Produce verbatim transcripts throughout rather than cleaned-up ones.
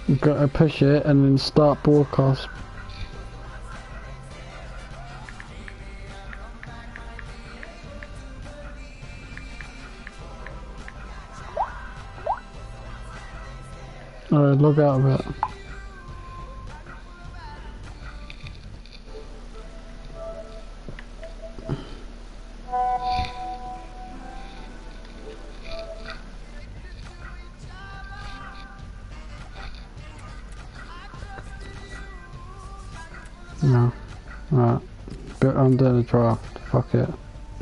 You gotta push it and then start broadcast. Alright, log out of it. No. Alright. But I'm doing a draft. Fuck it.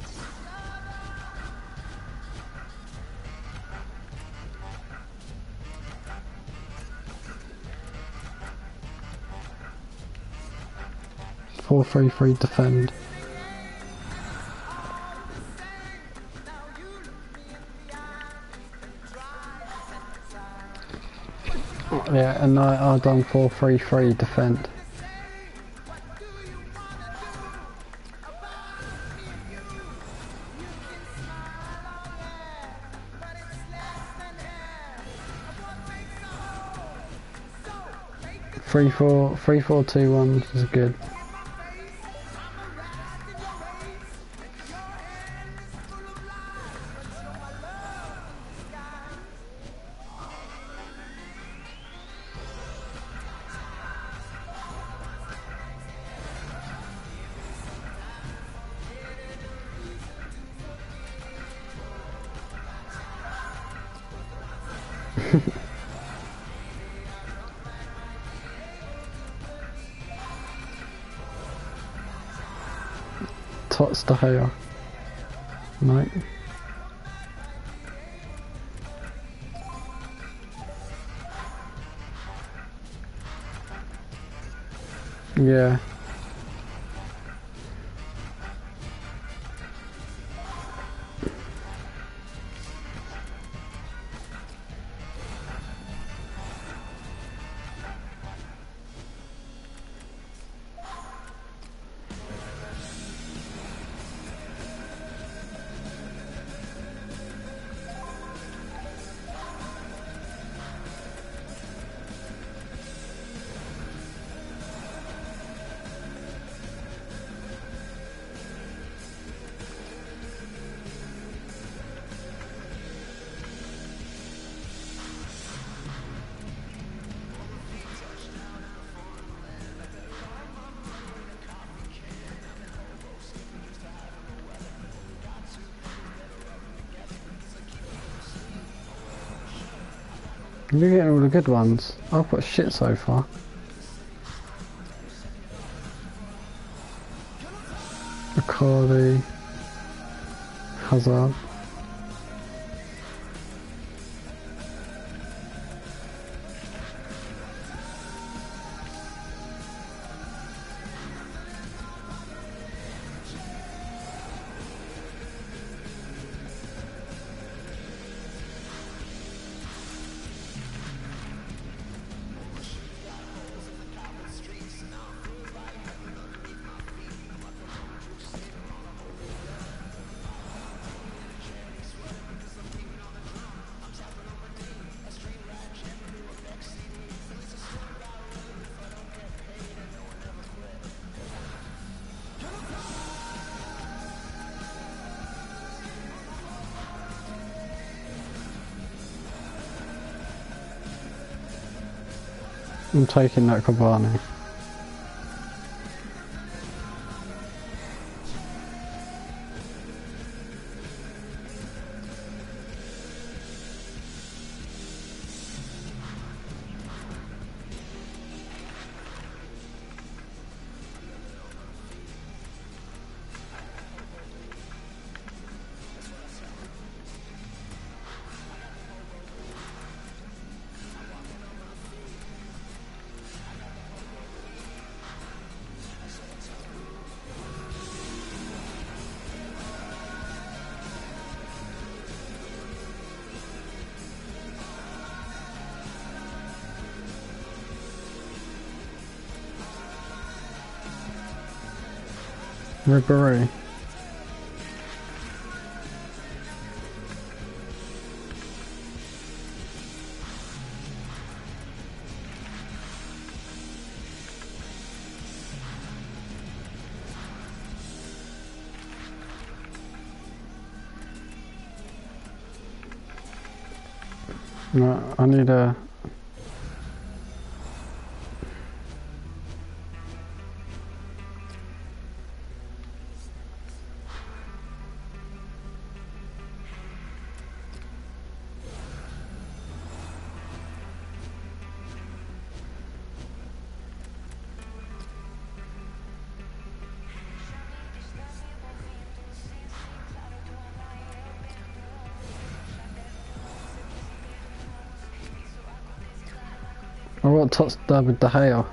Four three three defend. Yeah, and I I done four three three defend. Three four three four two one is good. Tots the hair. No. Yeah. You're getting all the good ones. I've got shit so far. Bacardi, Hazard. I'm taking that Cavani. Ribéry. No, I need a... I got touched David De Gea.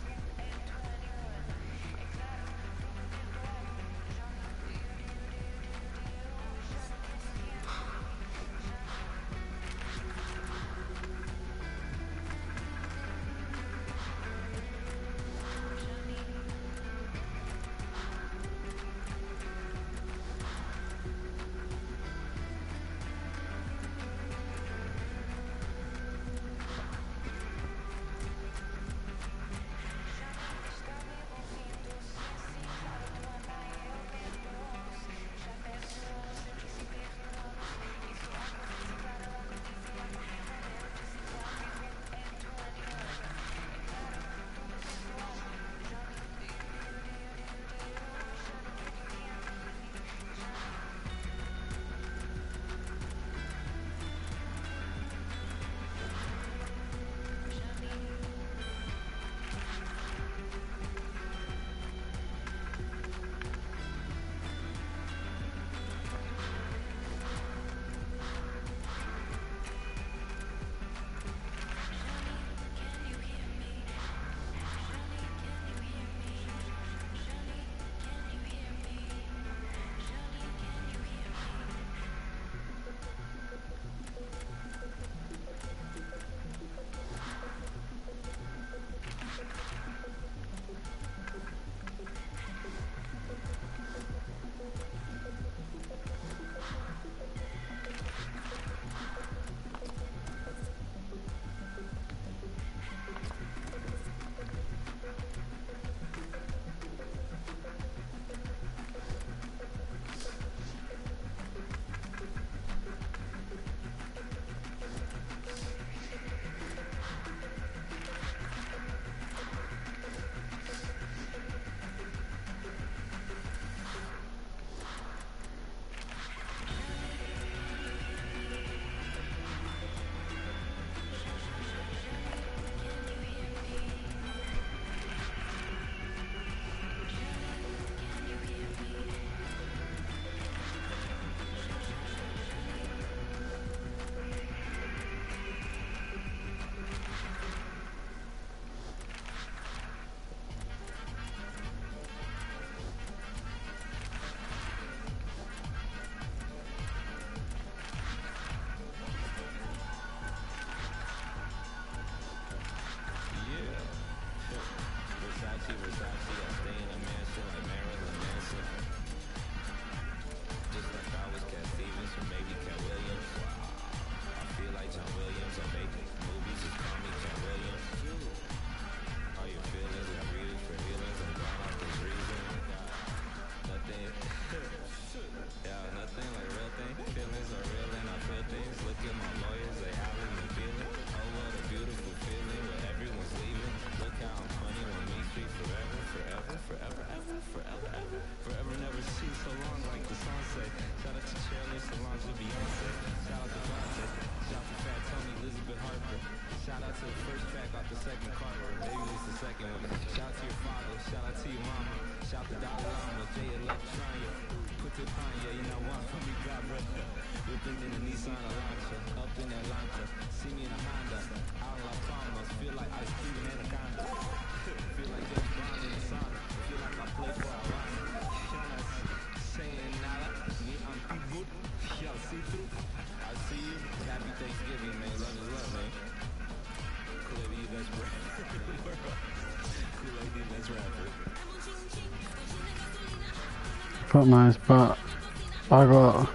Fuck nice, but I got...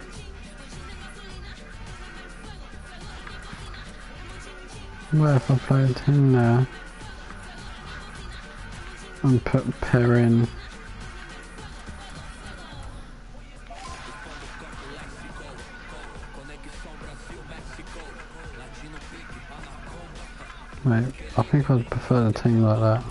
What if I played him there and put Perrin? Mate, I think I'd prefer a team like that.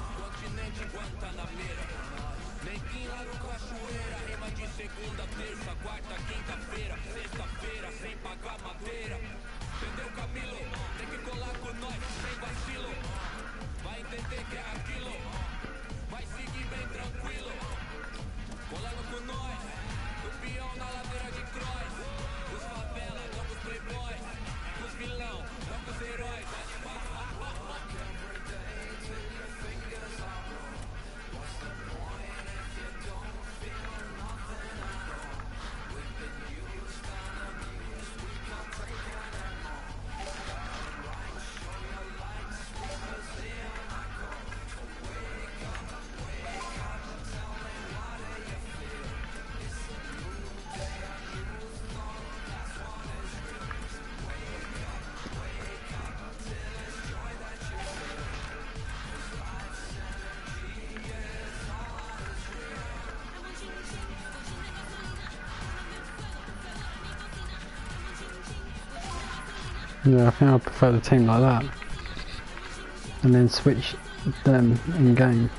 Yeah, I think I prefer the team like that. And then switch them in game.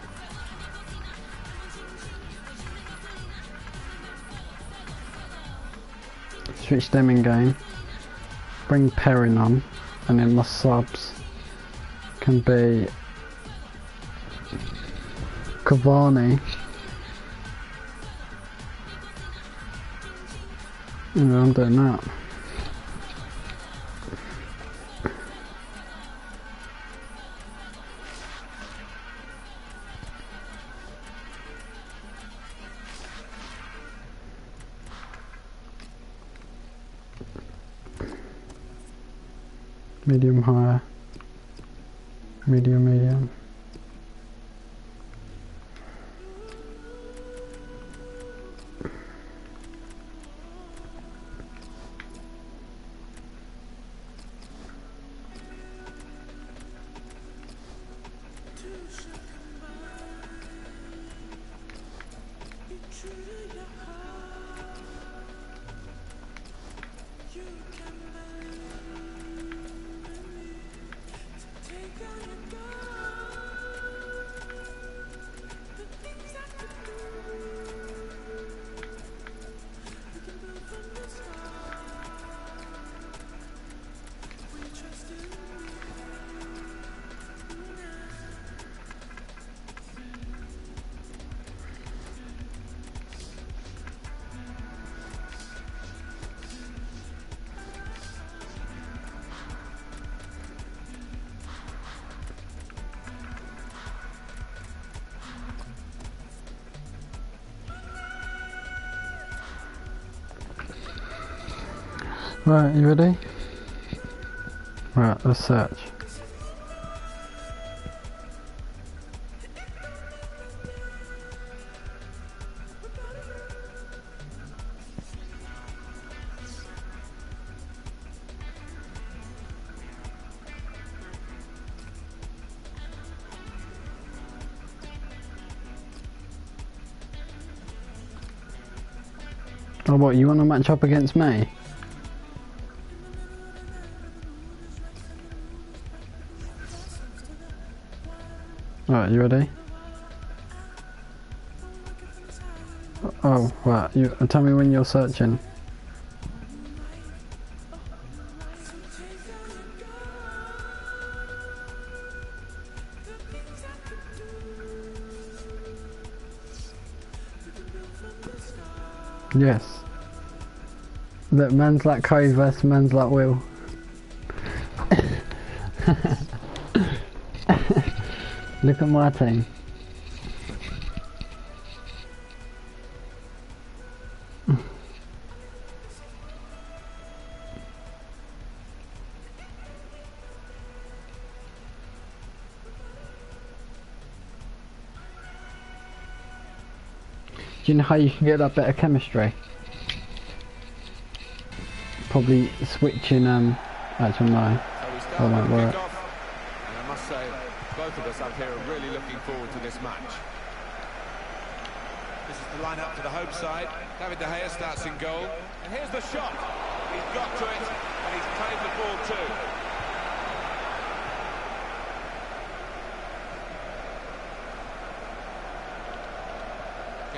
Switch them in game. Bring Perrin on. And then my subs can be Cavani. Yeah, I'm doing that. Medium high, medium medium. Right, you ready? Right, let's search. Oh, what, you want to match up against me? Right, you ready? Oh, right, you tell me when you're searching. Yes. Look, man's like Covas, man's like Will. Look at my team. Do you know how you can get that better chemistry? Probably switching, um, actually no, that won't work. And I must say, both of us up here are really looking forward to this match. This is the lineup for the home side. David De Gea starts in goal. And here's the shot. He's got to it, and he's played the ball too.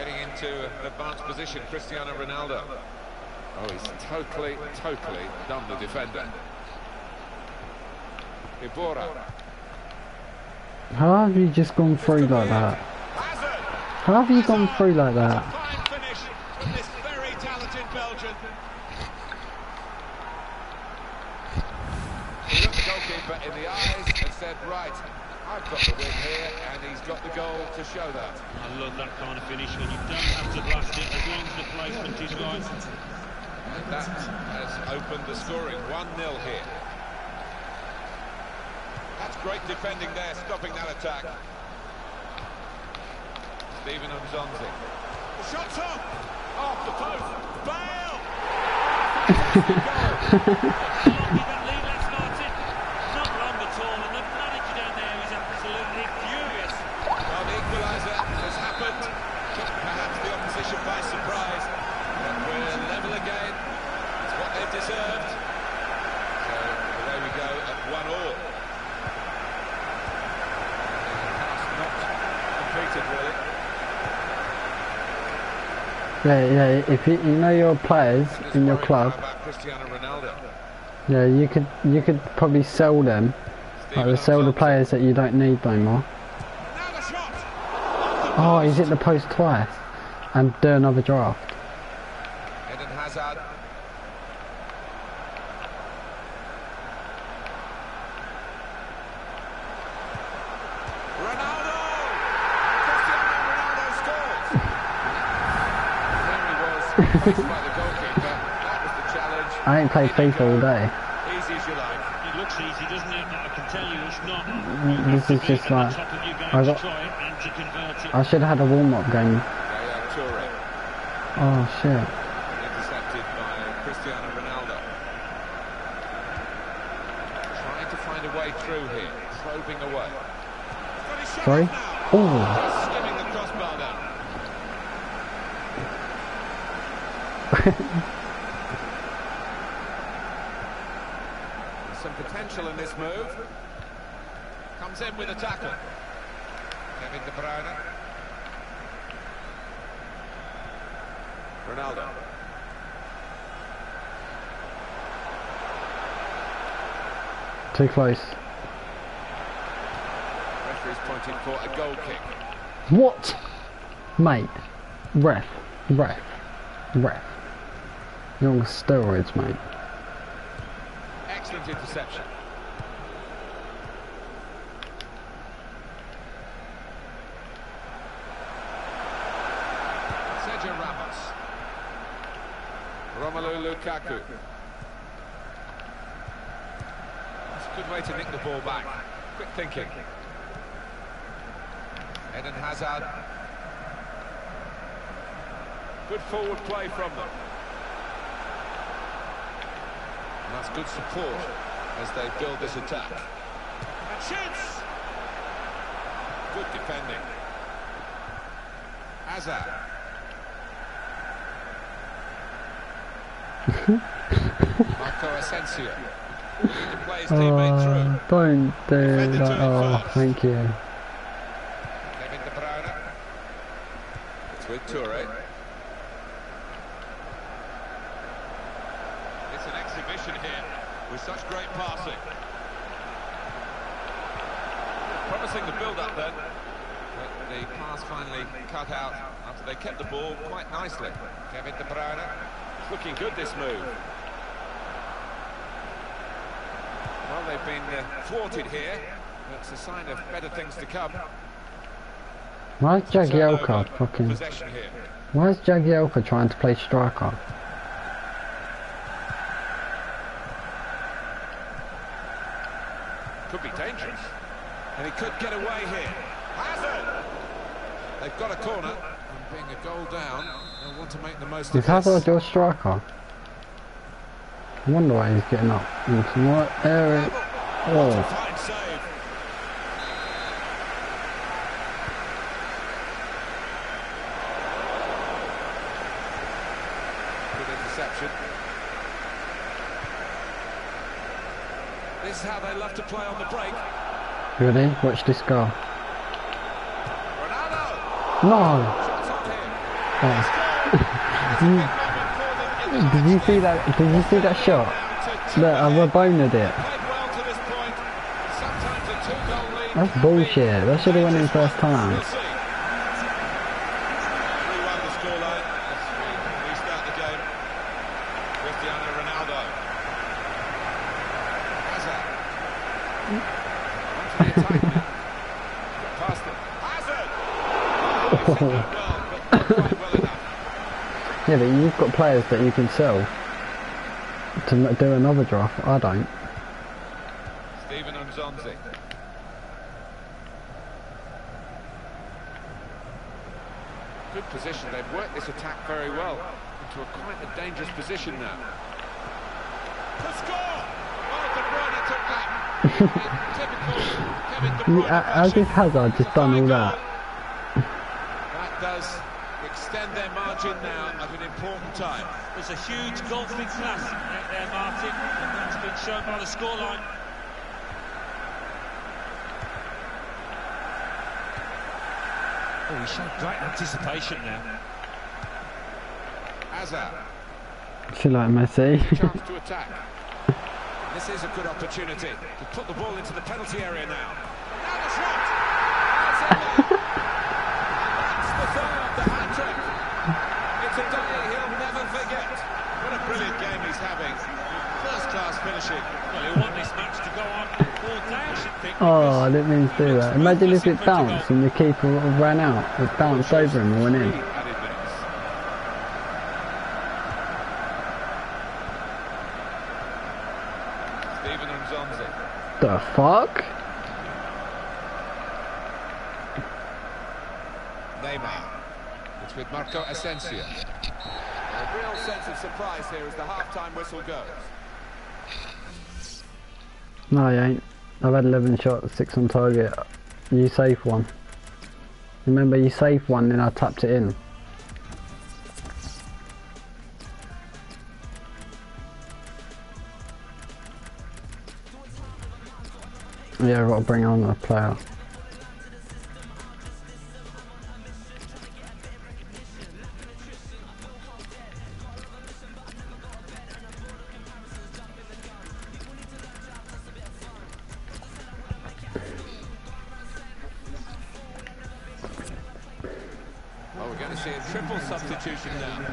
Getting into an advanced position, Cristiano Ronaldo. Oh, he's totally, totally done the defender. Ibora. How have you just gone through like that? How have you gone through like that? Fine finish from this very talented Belgian. He looked the goalkeeper in the eyes and said, right, I've got the win here, and he's got the goal to show that. I love that kind of finish when you don't have to blast it as long as the placement is right. And that has opened the scoring. one nil here. That's great defending there, stopping that attack. Steven Umzonzi. The shot's up! Off the post! Bale! That lead last night, not long at all, and the manager down there is absolutely furious. Well, the equaliser has happened. Took perhaps the opposition by surprise. But we're level again. It's what they've deserved. So away we go at one all. Not completed really. Yeah, yeah. If you, you know your players in your club, Cristiano Ronaldo. yeah, you could you could probably sell them. Like they sell the players that you don't need no more. Now the shot. Oh, he's hit the post twice, and do another draft. Eden Hazard. Ronaldo. Cristiano Ronaldo scores. There he was, faced by the goalkeeper. That was the challenge. I ain't played FIFA all day. Easy as you like. It looks easy, doesn't it? I can tell you it's not. This is just like I got. Try it and to convert it. I should have had a warm-up game. Yaya Toure. Oh shit. Intercepted by Cristiano Ronaldo. Trying to find a way through here. Probing away. Got his shot Sorry. off now. Oh. Skimming the crossbar down. There's some potential in this move. Comes in with a tackle. Kevin De Bruyne. Ronaldo. Too close. Referee's pointing for a goal kick. What? Mate. Ref. Ref. Ref. You're on steroids, mate. Excellent interception. Sergio Ramos. Romelu Lukaku. It's a good way to nick the ball back. Quick thinking. Eden Hazard. Good forward play from them. And that's good support as they build this attack. And shoots! Good defending. Hazard. Marco Asensio. To play his teammate Oh, through. don't do Defended that. to it Oh, first. thank you. Kevin De Bruyne. It's with Toure. It's an exhibition here with such great passing. Promising the build-up then. But the pass finally cut out after they kept the ball quite nicely. Kevin De Bruyne. It's looking good, this move. Well, they've been uh, thwarted here. It's a sign of better things to come. Why is Jagielka Turnover, fucking... possession here. Why is Jagielka trying to play striker? Could be dangerous. And he could get away here. Hazard! They've got a corner. And being a goal down, they'll want to make the most Is of this. Hazard your striker? I wonder why he's getting up. Into what area? Oh, Fine save. Good interception. This is how they love to play on the break. ready? Watch this go. Ronaldo! No! Shots on here. Did you see that? Did you see that shot? Look, I Rabona'd it. That's bullshit. That should have went in first time. Yeah, but you've got players that you can sell to do another draft. I don't. Steven Nzonzi. Good position. They've worked this attack very well into a quite a dangerous position now. To score! Well, De Bruyne took that. Typical Kevin De Bruyne. As if Hazard just done all that. That does extend their margin now at an important time. There's a huge golfing class out there, Martin, and that's been shown by the scoreline. Oh, he showed great anticipation now. Hazard. She like Messi. Chance to attack. This is a good opportunity to put the ball into the penalty area now. Now the shot! That's the third, the hat-trick. It's a day he'll never forget. What a brilliant game he's having. First-class finishing. Well, he'll want this match to go on all day, I should think. Oh, I didn't mean to do that. Imagine if it bounced and the keeper ran out. It bounced over him and went in. Steven Nzonzi. The fuck? Neymar. It's with Marco Asensio. A real sense of surprise here as the half-time whistle goes. No, you ain't. I've had eleven shots, six on target. You saved one. Remember, you saved one, then I tapped it in. Yeah, I've got to bring on a player. Oh, we're going to see a triple substitution now.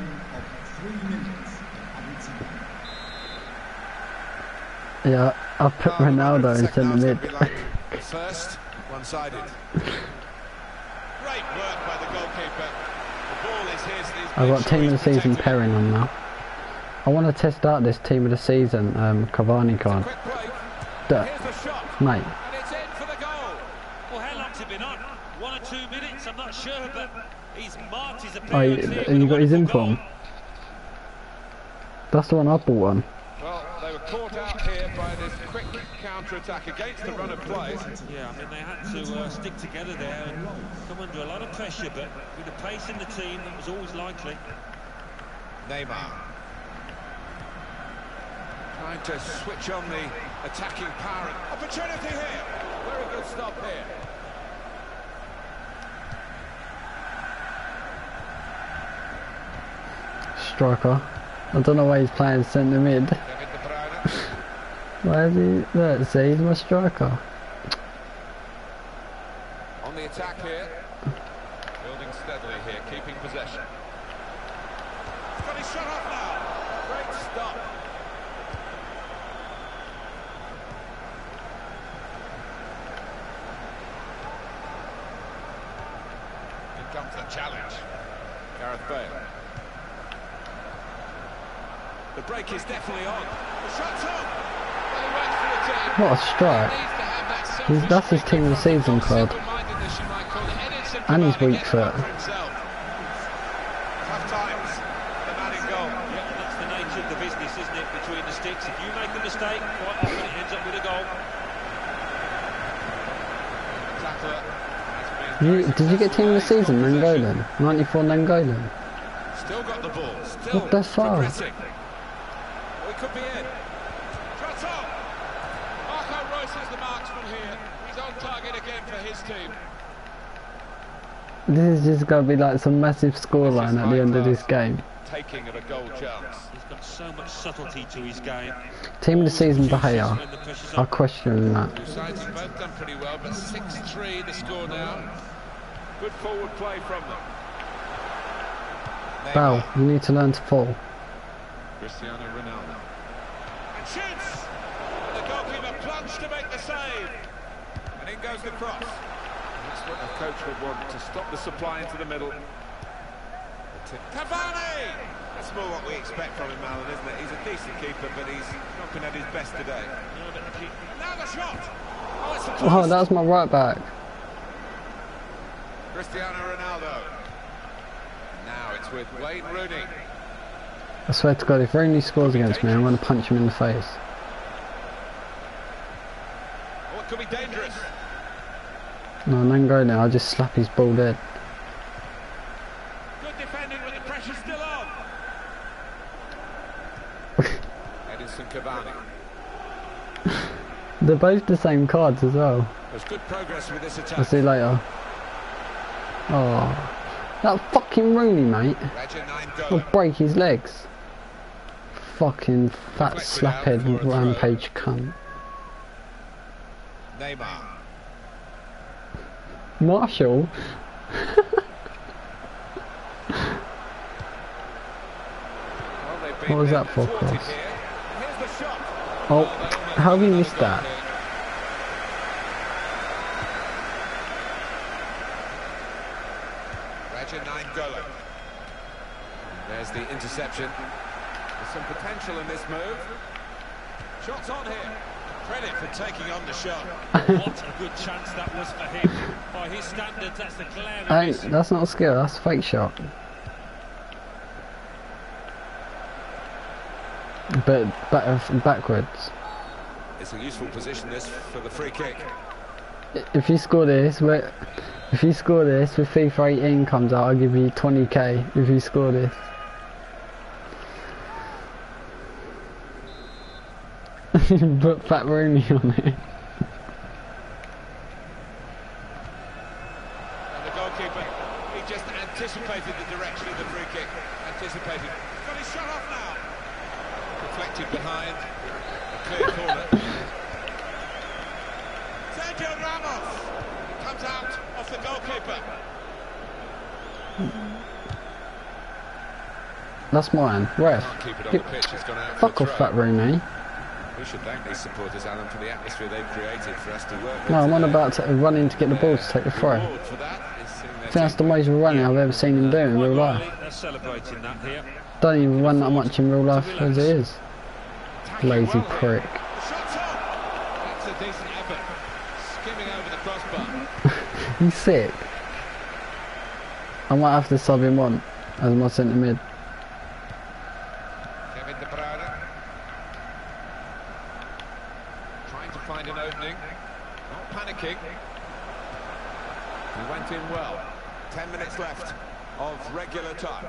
Yeah, I'll put Oh, Ronaldo in second centre half's mid. gonna be like first, one-sided. Great work by the goalkeeper. The ball is his. He's I've made got sure team of he's the season protected. pairing on now. I want to test out this team of the season um, Cavani card. Quick break. Duh, Here's the shot. mate. And it's in for the goal. Well, how long's it been on? One or two minutes, I'm not sure, but he's marked his Oh, you, appearance here and you with a got his wonderful inform. goal. That's the one I bought on. Well, they were caught out here by this quick counter-attack against the run of play. Yeah, I mean, they had to uh, stick together there and come under a lot of pressure, but with the pace in the team, that was always likely. Neymar. Trying to switch on the attacking power. Opportunity here. Very good stop here. Striker. I don't know why he's playing centre mid. Kevin De Bruyne. Why is he? Look, see, he's my striker. On the attack here. Building steadily here, keeping possession. He's got his shot off now. Great stop. Here comes the challenge. Gareth Bale. The break is definitely on. The shot's on. Well, he works for the team. What a strike. He needs to have that He's, that's his team of the season card. simple-mindedness, you might call it. Edinson And he's Cavani weak gets foot. one for himself. Tough times. The man in goal. Yeah, and that's the nature of the business, isn't it, between the sticks. If you make a mistake, quite often it ends up with a goal. Tackler has been You, very did you get team of the successful season, in Nangolan? ninety-four Nangolan. Still got the ball. Still What the fuck? progressing. Well, he could be in. Shots on. Marco Reus is the marksman here. He's on target again for his team. This is just going to be like some massive scoreline at the end of this game. Taking of a goal chance. He's got so much subtlety to his game. Team of the season for Haya. When the pressure's I on. question that. Two sides have both done pretty well, but six three the score now. Good forward play from them. Bell, Neymar. you need to learn to fall. Cristiano Ronaldo. And shoots! And the goalkeeper plunged to make the save. And in goes the cross. That's what a coach would want, to stop the supply into the middle. Cavani! That's more what we expect from him, Alan, isn't it? He's a decent keeper, but he's not been at his best today. No, but the keep- Now the shot! Oh, it's the Oh, cross! that was my right back. Cristiano Ronaldo. Now it's with Wayne Rooney. I swear to God, if Rooney scores against me, I'm going to punch him in the face. Oh, it could be dangerous. No, don't go now, I'll just slap his ball dead. Good defending, but the pressure's still on. Edinson Cavani. They're both the same cards as well. There's good progress with this I'll attack. see you later. Oh, that fucking Rooney, mate. Reginald I'll Gola. break his legs. Fucking fat slaphead rampage cunt. Neymar. Marshall? Well, they've been What was that for, thwarted cross? here. Here's the shot. Oh, they almost how have you got missed another that? goal here. Reginald Gola. There's the interception. There's some potential in this move. Shots on here. Credit for taking on the shot. What a good chance that was for him. By his standards, that's the glaring Hey, miss. that's not a skill, that's a fake shot. But back, backwards. It's a useful position, this, for the free kick. If you score this, wait, if you score this, with FIFA eighteen comes out, I'll give you twenty K if you score this. Put Fat Rooney on it. And the goalkeeper, he just anticipated the direction of the free kick. Anticipated. Got his shot off now. Deflected behind. A clear corner. Sergio Ramos. It comes out off the goalkeeper. That's mine. Ref. Can't keep it on the pitch. It's gone out. Fuck for a off, throw. Fat Rooney. We should thank these supporters, Alan, for the atmosphere they've created for us to work with. No, I'm on today. about to run in to get the ball to take the throw. I Reward for that is seeing their think that's the team most running I've ever seen him do in Quite real life. rightly, they're celebrating that here. Don't even run that much in real life as it is. attacking Lazy well here. prick. The shot's on. That's a decent effort. Skimming over the crossbar. He's sick. I might have to sub him on as my centre mid. Kevin De Bruyne. Trying to find an opening. Not panicking. He went in well. Ten minutes left of regular time.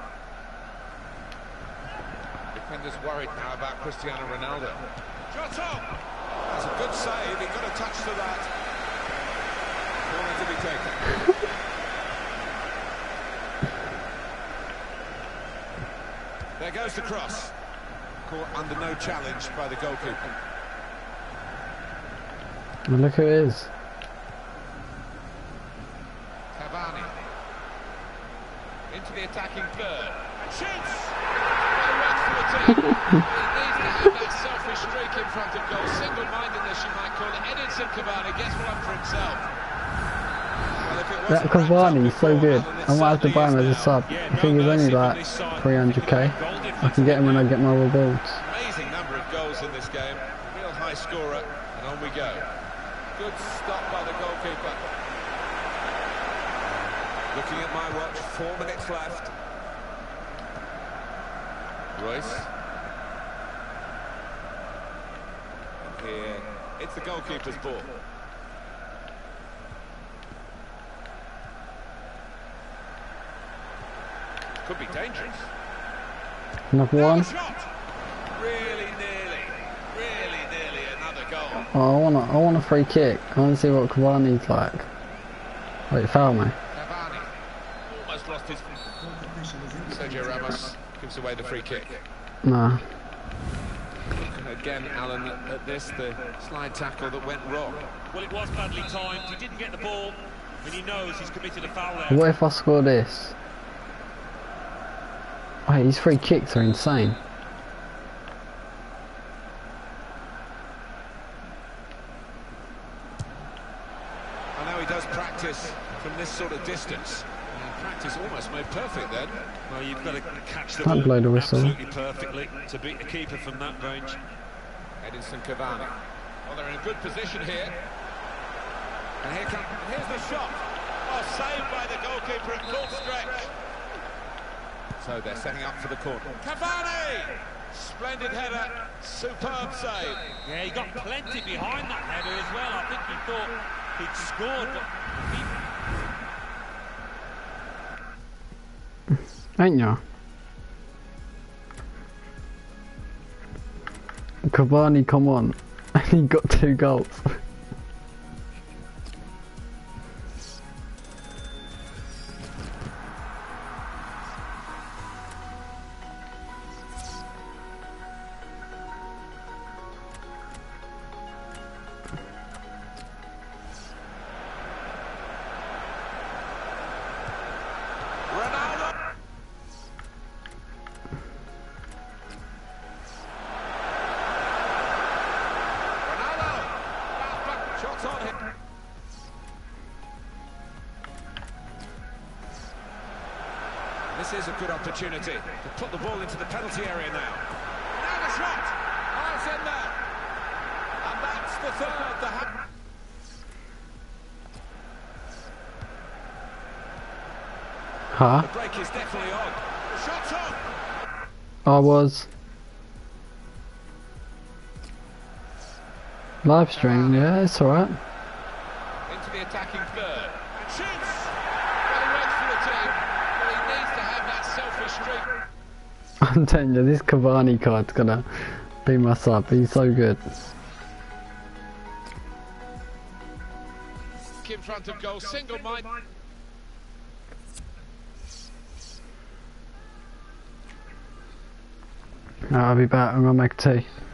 Defenders worried now about Cristiano Ronaldo. Shot on. That's a good save. He got a touch to that. Corner to be taken. There goes the cross. Caught under no challenge by the goalkeeper. And look who it is. Cavani. Into the attacking third. And shoots! He needs to have that selfish streak in front of goal. Single-mindedness, you might call it. Edinson Cavani gets one for himself. Well, if it That wasn't wrapped up Cavani's so before, good. Alan, it I might have to buy him certainly as a is sub. Yeah, I no think he's only mercy from like this side. three hundred K. Goal I difference can get him when I get my rewards. now. Amazing number of goals in this game. Real high scorer. And on we go. Good stop by the goalkeeper. Looking at my watch, four minutes left. Royce. And here, it's the goalkeeper's ball. Could be dangerous. Another Now the one. shot. Really nearly, really nearly another goal. Oh, I want a, I want a free kick. I want to see what Cavani's like. Wait, foul me. Cavani. off his... Sergio Ramos gives away the free kick. Nah. Again, Alan, at this, the slide tackle that went wrong. Well, it was badly timed. He didn't get the ball, and he knows he's committed a foul there. What if I score this? Wait, these free kicks are insane. I know he does practice from this sort of distance. And practice almost made perfect then. Well, you've got to catch the Can't blow ball the whistle. absolutely perfectly to beat the keeper from that range. Edinson Cavani. Well, they're in a good position here. And here comes, here's the shot. Oh, saved by the goalkeeper at full stretch. So they're setting up for the corner. Cavani! Splendid header, superb save. Yeah, he got plenty behind that header as well. I think he thought he'd scored, but he... Ain't ya? Cavani, come on. And he got two goals. This is a good opportunity to put the ball into the penalty area now. Now the shot! Oh, it's in there! And that's the third. The ha Huh? the break is definitely on. The shot's on! I was. Live stream, yeah, it's alright. Into the attacking third. And shoots! Well, he waits for the team, but he needs to have that selfish streak. I'm telling you, this Cavani card's gonna be my sub. He's so good. In front of goal, single mind. I'll be back. I'm gonna make tea.